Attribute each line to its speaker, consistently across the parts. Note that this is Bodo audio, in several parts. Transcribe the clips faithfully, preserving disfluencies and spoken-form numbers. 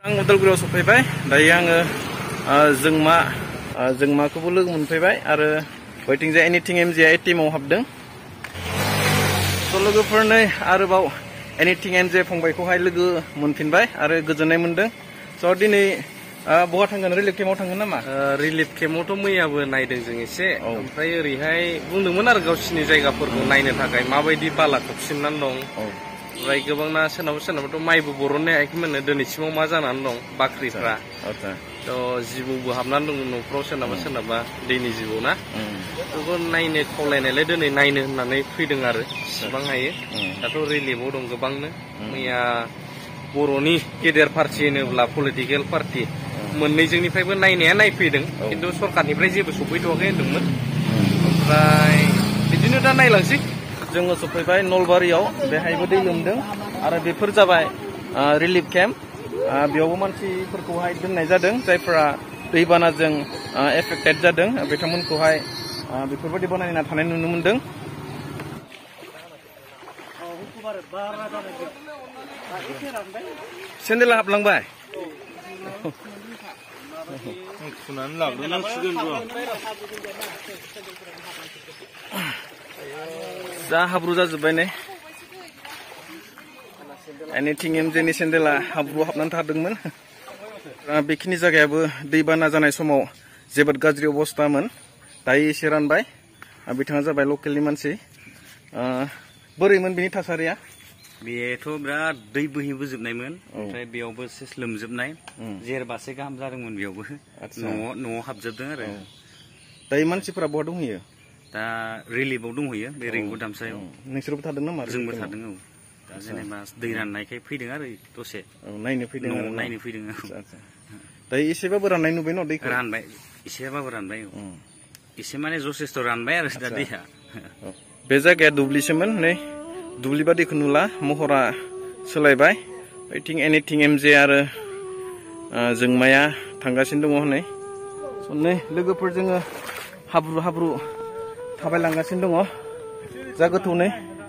Speaker 1: आं उदालगुरियाव सफैबाय दायो आङो जोंमा जोंमाखौबो लोगो मोनफैबाय आरो बैथिंजाय एनिथिं एमजिआ एटिएमआव हाबदों स' लोगोफोरनै आरोबाव एनिथिं एमजे फंबायखौहाय लोगो मोनफिनबाय आरो गोजोननाय मोनदों स' दिनै बहा थांगोन रिलिफ केम्पआव थांगोन नामा
Speaker 2: रिलिफ केम्पआवथ' मैयाबो नायदों जों एसे ओमफ्राय ओरैहाय बुंदोंमोन आरो गावसिनि जायगाफोरखौ नायनो थाखाय माबायदि बाला खोबसिननानै दं ओमफ्राय गोबांना सोरनाबा सोरनाबाथ' माइबो बरननो हायाखैमोन दिनैसिमाव मा जानानै दं बाख्रिफ्रा थ' जिबौबो हाबनानै दं न'फ्राव सोरनाबा सोरनाबा दैनि जिबौ ना बेखौ नायनो खावलायनायलाय दिनै नायनो होननानै फैदों आरो बेसेबां हायो दाथ' रिलिफआव दं गोबांनो मैया बर'नि गेदेर पार्टि होनोब्ला पलिटिकेल पार्टि मोननैजोंनिफ्रायबो नायनाया नायफैदों खिन्थु सरकारनिफ्राय जेबो सफैथ'वाखै होनदोंमोन ओमफ्राय बिदिनो दा नायलांसै
Speaker 1: जोङो सफैबाय नलबारियाव बेहायबो दै लोमदों आरो बेफोर जाबाय रिलिफ केम्प बेयावबो मानसिफोरखौहाय दोननाय जादों जायफोरा दैबानाजों एफेक्टेड जादों बिथांमोनखौहाय बेफोरबायदि बानायना थानाय नुनो मोनदों सेन्देला हाबलांबाय जा हाब्रु जाजोब्बाय ने एनिथिं एमजेनि सेन्देला हाब्रु हाबनानै थादोंमोन बेखिनि जायगायाबो दैबाना जानाय समाव जोबोद गाज्रि अबस्थामोन दायो एसे रानबाय बिथाङा जाबाय लकेलनि मानसि बोरैमोन बिनि थासारिया
Speaker 3: बेथ' बिराद दै बोहैबोजोबनायमोन ओमफ्राय बेयावबो सेस लोमजोबनाय जेरबासे गाहाम जादोंमोन बेयावबो न'आव न'आव हाबजोबदों आरो
Speaker 1: दायो मानसिफोरा बहा दंहैयो
Speaker 3: दा रिलिफआव दंहैयो बे रेंगु दामसायाव
Speaker 1: नोंसोरबो थादों नामा
Speaker 3: जोंबो थादों औ दा जेनेबा दै राननायखाय फैदों आरो दसे
Speaker 1: नायनो फैदों
Speaker 3: न'आव नायनो फैदों
Speaker 1: दायो एसेबाबो राननाय नुबाय न दैखौ
Speaker 3: रानबाय एसेबाबो रानबाय औ एसे माने जथेस्थ' रानबाय आरो दा दैया
Speaker 1: बे जायगाया दुब्लिसोमोन नै दुब्लि बादिखौ नुला महरा सोलायबाय बैथिं एनिथिं एमजे आरो जोंमाया थांगासिनो दङ हनै नै लोगोफोर जोङो हाब्रु हाब्रु थाबायलांगासिनो दङ जा गोथौ नै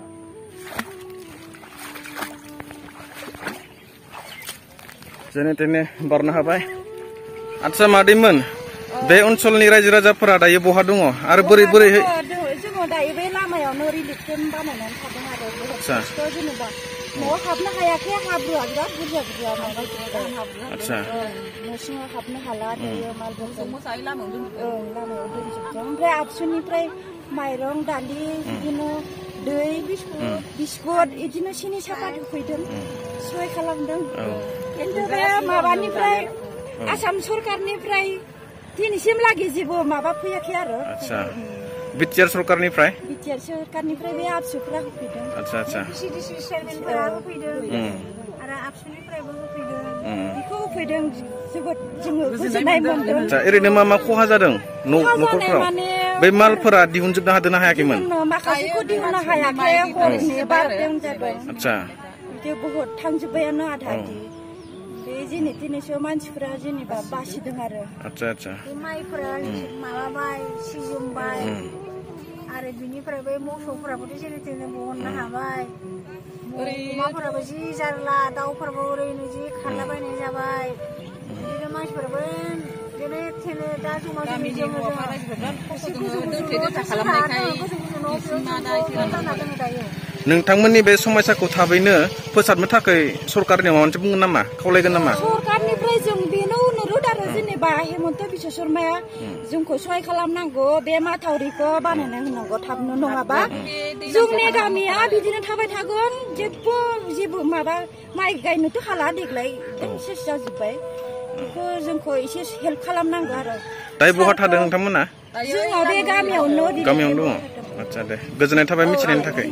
Speaker 1: जेने तेने बारनो हाबाय आदसा मादैमोन बे ओनसोलनि रायजो राजाफोरा दायो बहा दङ आरो बोरै बोरै
Speaker 4: जोङो दायो बे लामायावनो रिलिफ केम्प बानायनानै थादों आरो जेनेबा न'आव हाबनो हायाखै हाब्रुआ बिराद बुरजा बुरजा माबा हाब्रु न' सिङाव हाबनो हाला दायो मालबोजों लामायाव दोनजोबदों ओमफ्राय आबसुनिफ्राय माइरं दालि बिदिनो दै बिस्कुट बिदिनो सिनि सापात होफैदों सहाय खालामदों खिन्थु बे माबानिफ्राय आसाम सरकारनिफ्राय दिनैसिम लागै जेबो माबा फैयाखै आरो
Speaker 1: बिटिआर सरकारनिफ्राय
Speaker 4: बिटिआर सरकारनिफ्राय बे आबसुफ्रा होफैदों
Speaker 1: आच्छा आच्छा
Speaker 4: सिडिसि चेयारमेनफोरा होफैदों आरो आबसुनिफ्रायबो होफैदों बेखौ होफैदों जोबोद जोङो गोजोननाय मोनदों
Speaker 1: ओरैनो मा मा खहा जादों न'खरफ्राव बै मालफोरा दिहुनजोबनो हादोंना हायाखैमोन
Speaker 4: माखासेखौ दिहुननो हायाखै हरनि बारदों जादों
Speaker 1: आच्छा
Speaker 4: बिदि बहुद थांजोब्बायानो आधा आधि बे जेने तेनेसो मानसिफोरा जेनेबा बासिदों आरो
Speaker 1: आच्छा आच्छा
Speaker 4: माइफोरा माबाबाय सिजोमबाय आरो बिनिफ्राय बै मोसौफोराबोथ' जेने तेने बहननो हाबाय अमाफोराबो जि जारला दाउफोराबो ओरैनो जि खारलाबायनाय जाबाय बिदिनो मानसिफोराबो जेने तेने दा जमा जमि जोङो
Speaker 1: नोंथांमोननि बे समस्याखौ थाबैनो फोसाबनो थाखाय सरकारनियाव माबा मोनसे बुंगोन नामा खावलायगोन नामा
Speaker 4: सरकारनिफ्राय जों बेनो अनुरोध आरो जेनेबा हेमन्त बिश्व शर्माया जोंखौ सहाय खालामनांगौ बे माथावरिखौ बानायना होनांगौ थाबनो नङाबा जोंनि गामिया बिदिनो थाबाय थागोन जेबो जेबो माबा माइ गायनोथ' हाला देग्लाय सेस जाजोब्बाय बेखौ जोंखौ एसे हेल्प खालामनांगौ आरो
Speaker 1: दायो बहा थादों नोंथांमोना
Speaker 4: जोंनाव बे गामियावनो
Speaker 1: गामियावनो दङ आच्छा दे गोजोननाय थाबाय मिथिनायनि थाखाय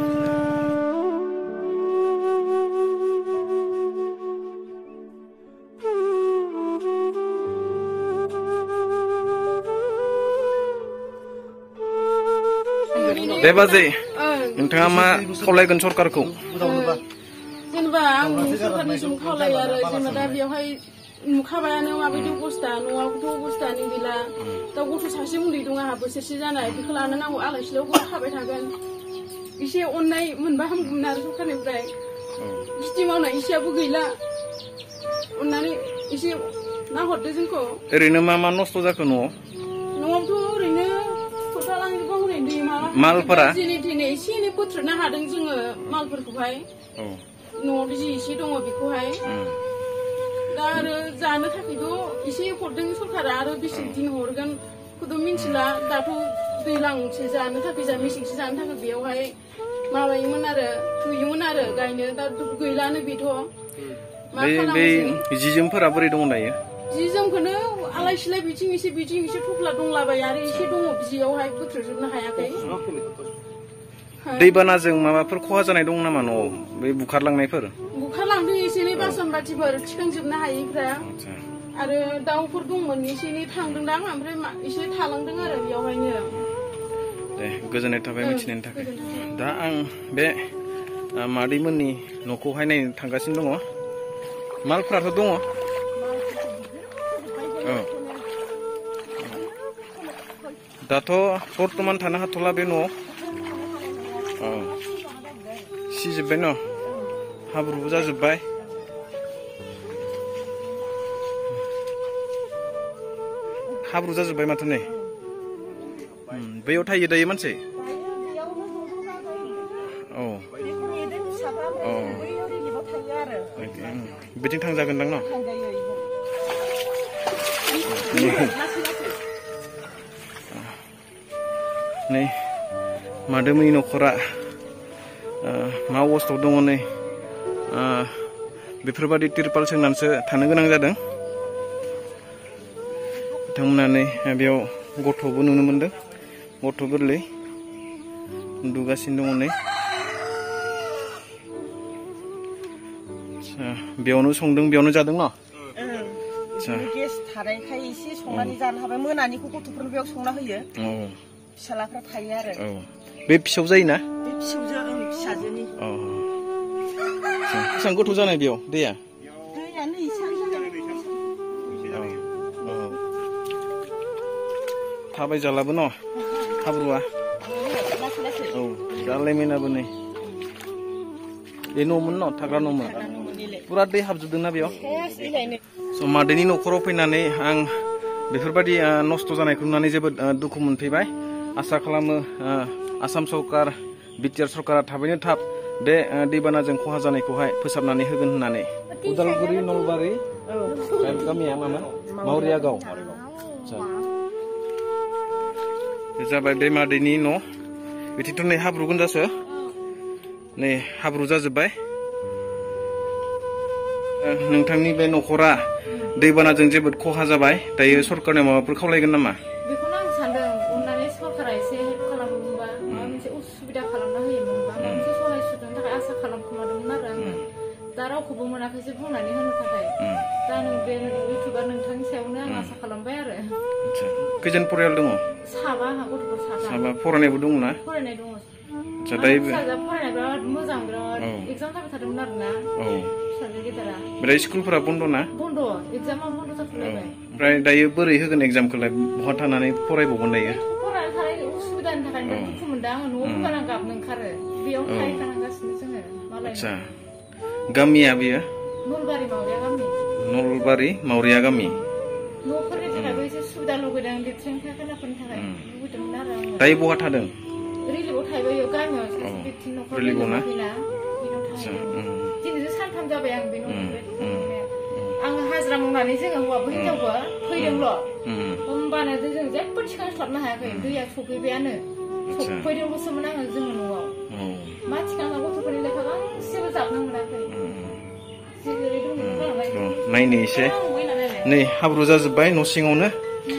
Speaker 1: दे बाजै नोंथाङा मा खावलायगोन सरकारखौ
Speaker 5: जेनेबा आं सरकारनिसिम खावलायो आरो जेनेबा दा बेवहाय नुखाबायानो माबायदि अबस्था न'आवथ' अबस्थानि गैला दा गथ' सासे उन्दै दं आंहा बोसोरसे जानाय बेखौ लानो नांगौ आलाय सिलायाव थाबाय थागोन एसे अननाय मोनबा हामगौमोन आरो सरकारनिफ्राय खेथि मावनाय एसेयाबो गैला अननानै एसे नाहरदो जोंखौ
Speaker 1: ओरैनो मा मा नस्थ' जाखो न'आव
Speaker 5: न'आवथ' ओरैनो खुरखालांजोबो हनै दै माला
Speaker 1: मालफोरा
Speaker 5: दिनै दिनै एसे एनै बोथ्रोदनो हादों जोङो मालफोरखौहाय न'आव जि एसे दङ बेखौहाय दा आरो जानो थाखायथ' एसे हरदों सरकारा आरो बेसे दिन हरगोन खौथ' मिथिला दाथ' दैज्लांसो जानो थाखाय जा मेसेंसो जानो थाखाय बेयावहाय माबायोमोन आरो थुयोमोन आरो गायनो दा गैलानो बेथ' मा खालामनो
Speaker 1: जि जोमफोरा बोरै दङ दायो
Speaker 5: जि जोमखौनो आलाय सिलाय बिथिं एसे बिथिं एसे थफ्ला दंलाबायो आरो एसे दङ बियावहाय बोथ्रोजोबनो हायाखै
Speaker 1: दैबानाजों माबाफोर खहा जानाय दं नामा न'आव बे बुखारलांनायफोर
Speaker 5: बुखारलांदों एसे एनै बासन बाथिफोर थिखांजोबनो हायैफ्रा आरो दाउफोर दंमोन एसे एनै थांदोंदां ओमफ्राय एसे थालांदों आरो बेयावहायनो
Speaker 1: दे गोजोननाय थाबाय मिथिनायनि थाखाय दा आं बे मादैमोननि न'खौहाय नायनो थांगासिनो दङ मालफ्राथ' दङ दाथ' बर्थमान थानो हाथ'ला बे न'आव सिजोब्बाय न' हाब्रुबो जाजोब्बाय हाब्रु जाजोब्बाय माथो नै बैयाव थायो दायो मानसि औ औ बिथिं थांजागोनदां न' नै मादैमोननि न'खरा मा अबस्थायाव दङ नै बेफोरबादि तिरपाल सोंनानैसो थानो गोनां जादों बिथांमोना नै बेयाव गथ'बो नुनो मोनदों गथ' गोरलै उन्दुगासिनो दङ नै बेयावनो संदों बेयावनो जादों न'
Speaker 6: गेस थानायखाय एसे संनानै जानो हाबाय मोनानिखौ गथ'फोरनो बेयाव संना होयो फिसालाफ्रा थायो आरो
Speaker 1: बे फिसौ जायोना
Speaker 6: बे फिसौजो फिसाजोनि
Speaker 1: बेसेबां गोथौ जानाय बेयाव दैया
Speaker 6: दैयानो इसेबां
Speaker 1: थाबाय जालाबो न' हाब्रुआ औ जालायमेनाबो नै बे न'मोन न' थाग्रा न'मोन पुरा दै हाबजोबदोंना बेयाव स' मादैनि न'खराव फैनानै आं बेफोरबायदि नस्थ' जानायखौ नुनानै जोबोद दुखु मोनफैबाय आसा खालामो आसाम सरकार बिटिआर सरकारा थाबैनो थाब बे दैबानाजों खहा जानायखौहाय फोसाबनानै होगोन होननानै उदालगुरि नलबारि गामिया मामोन मावरियागाव जाबाय बे मादैनि न' बिथिंथ' नै हाब्रु गोनजासो नै हाब्रु जाजोब्बाय नोंथांनि बे न'खरा दैबानाजों जोबोद खहा जाबाय दायो सरकारनियाव माबाफोर खावलायगोन नामा
Speaker 5: बेखौनो आं सानदों अननानै सरकारा एसे हेल्प खालामोमोनबा माबा मोनसे उसुबिदा खालामना होयोमोनबा माबा मोनसे सहाय सुद्रायनो थाखाय आसा खालामखोमादोंमोन आरो आङो दा रावखौबो मोनाखैसो बुंनानै होनो थाखाय दा नों बे इउटुबार नोंथांनि सायावनो आं आसा खालामबाय आरो
Speaker 1: खैजोन परियाल दङ
Speaker 5: साबा आंहा गथ'फोर साबा
Speaker 1: साबा फरायनायबो दङ ना
Speaker 5: फरायनाय दङ
Speaker 1: दायो
Speaker 5: फिसाजोआ फरायनाय बिराद मोजां बिराद एगजाम जाबाय थादोंमोन आरोना फिसाजो गेदेरा
Speaker 1: ओमफ्राय स्कुलफोरा बन्द' ना
Speaker 5: बन्द' एगजामा बन्द' जाथ'लायबाय
Speaker 1: ओमफ्राय दायो बोरै होगोन एगजामखौलाय बहा थानानै फरायबावगोन दायो
Speaker 5: फरायनो थानाय उसुबिदानि थाखाय दुखु मोनदों आङो न'आव फैबानो गाबनो ओंखारो बेयाव थाहैखानांगासिनो जोङो मालाय
Speaker 1: गामिया बेयो
Speaker 5: नलबारि मावरियागामि
Speaker 1: नलबारि मावरियागामि
Speaker 5: न'फोरनि थाखायबो एसे सुबिदा लुगैदों लेट्रिन खानाफोरनि थाखाय लुगैदोंमोन आरो आङो
Speaker 1: दायो बहा थादों
Speaker 5: रिलिफआव थाहैबाय बेयाव गामियाव सासे बेक्ति न'खर रिलिफआव ना बेनाव थाहैबाय दिनैसो सानथाम जाबाय आं बे न'निफ्राय आङो हाजिरा मावनानै जोङो हौवाबो हिनजावबो फैदोंल' होमबानो जों जेबो थिखांस्लाबनो हायाखै दैया सफैबायानो सफैदोंल'सोमोन आङो जोङो न'आव मा थिखांना गथ'फोरनि लेखा गांसेबो जाबनो मोनाखै
Speaker 1: नायनो एसे नै हाब्रु जाजोब्बाय न' सिङावनो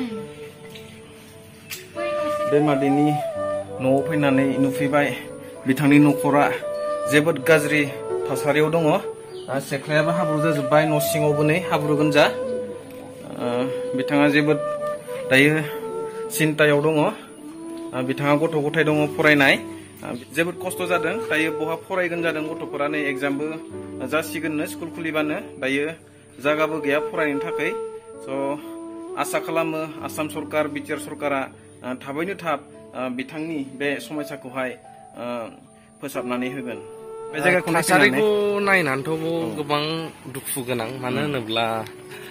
Speaker 1: बे मादैनि न'आव फैनानै नुफैबाय बिथांनि न'खरा जोबोद गाज्रि थासारियाव दङ सेख्लायाबो हाब्रु जाजोब्बाय न' सिङावबो नै हाब्रु गोनजा बिथाङा जोबोद दायो सिन्तायाव दङ बिथाङा गथ' गथाय दङ फरायनाय जोबोद खस्थ' जादों दायो बहा फरायगोन जादों गथ'फोरा नै एगजामबो जासिगोननो स्कुल खुलिबानो दायो जागाबो गैया फरायनो थाखाय स' आसा खालामो आसाम सरकार बिटिआर सरकारा थाबैनो थाब बिथांनि बे समस्याखौहाय फोसाबनानै होगोन बे जायगाखौ
Speaker 2: थासारिखौ नायनानैथ' गोबां दुखु गोनां मानो होनोब्ला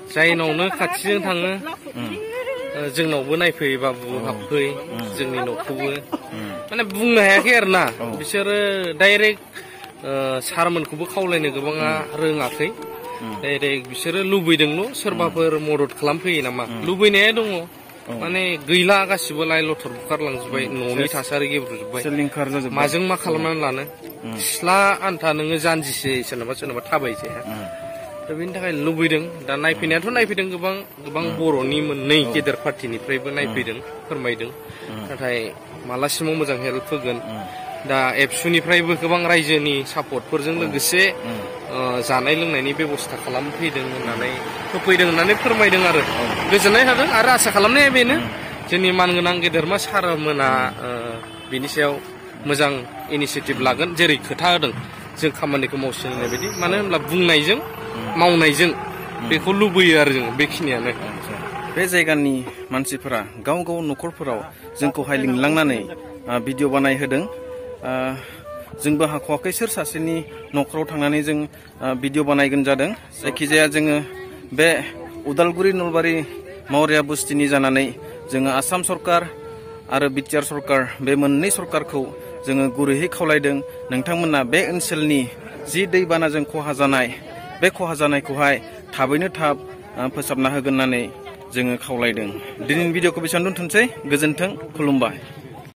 Speaker 2: जायनावनो खाथिजों थाङो जोंनावबो नायफै बाबु हाबफै जोंनि न'खौबो माने बुंनो हायाखै आरो ना बिसोरो डाइरेक्ट सारमोनखौबो खावलायनो गोबाङा रोङाखै डाइरेक्ट बिसोरो लुबैदोंल' सोरबाफोर मदद खालामफैयो नामा लुबैनाया दङ माने गैला गासिबो लाइ लथर बुखारलांजोब्बाय न'नि थासारि गेब्रुजोब्बाय माजों मा खालामनानै लानो सिथ्ला आन्था नोङो जानजिसे सोरनाबा सोरनाबा थाबायसै दा बेनि थाखाय लुबैदों दा नायफैनायाथ' नायफैदों गोबां गोबां बर'नि मोननै गेदेर पार्टिनिफ्रायबो नायफैदों फोरमायदों नाथाय मालासिमाव मोजां हेल्प होगोन दा एबसुनिफ्रायबो गोबां रायजोनि सापर्टफोरजों लोगोसे जानाय लोंनायनि बेबस्था खालामफैदों होननानै होफैदों होननानै फोरमायदों आरो गोजोननाय थादों आरो आसा खालामनाया बेनो जोंनि मानगोनां गेदेरमा सारमोना बिनि सायाव मोजां इनिसियेटिभ लागोन जेरै खोथा होदों जों खामानिखौ मावसिन होननाय बायदि मानो होनब्ला बुंनायजों मावनायजों बेखौ लुबैयो आरो जों बेखिनियानो
Speaker 1: बे जायगानि मानसिफोरा गाव गाव न'खरफोराव जोंखौहाय लिंलांनानै भिडिअ बानायहोदों जोंबो हाख'वाखै सोर सासेनि न'खराव थांनानै जों भिडिअ बानायगोन जादों जायखिजाया जोङो बे उदालगुरि नलबारि मावरिया बस्तिनि जानानै जोङो आसाम सरकार आरो बिटिआर सरकार बे मोननै सरकारखौ जोङो गुरैयै खावलायदों नोंथांमोना बे ओनसोलनि जि दैबानाजों खहा जानाय बे खहा जानायखौहाय थाबैनो थाब फोसाबना होगोन होननानै जोङो खावलायदों दिनैनि भिडिअखौ बेसेबां दोनथ'नोसै गोजोन्थों खुलुमबाय।